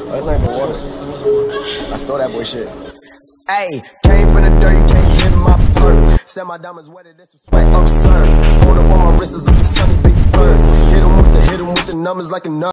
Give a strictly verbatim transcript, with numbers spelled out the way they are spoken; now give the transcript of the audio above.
that's not even water. I stole that boy shit. Ayy, came from the dirt, you can't hit my perk. Said my diamonds wetted, this was sweat absurd. Pulled up on my wrists, looking sunny, big bird. Hit him with the, hit him with the numbers like a nut.